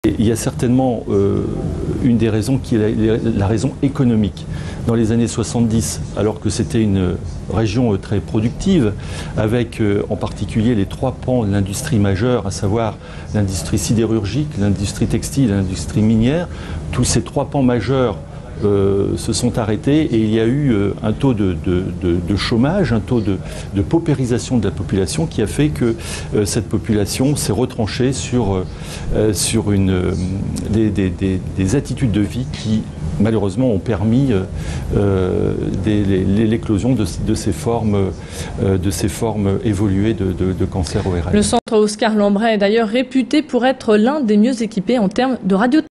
Il y a certainement une des raisons qui est la raison économique. Dans les années 70, alors que c'était une région très productive, avec en particulier les trois pans de l'industrie majeure, à savoir l'industrie sidérurgique, l'industrie textile, l'industrie minière, tous ces trois pans majeurs se sont arrêtés et il y a eu un taux de chômage, un taux de paupérisation de la population qui a fait que cette population s'est retranchée sur des attitudes de vie qui malheureusement ont permis l'éclosion de ces formes évoluées de cancer ORL. Le centre Oscar Lambret est d'ailleurs réputé pour être l'un des mieux équipés en termes de radiothérapie.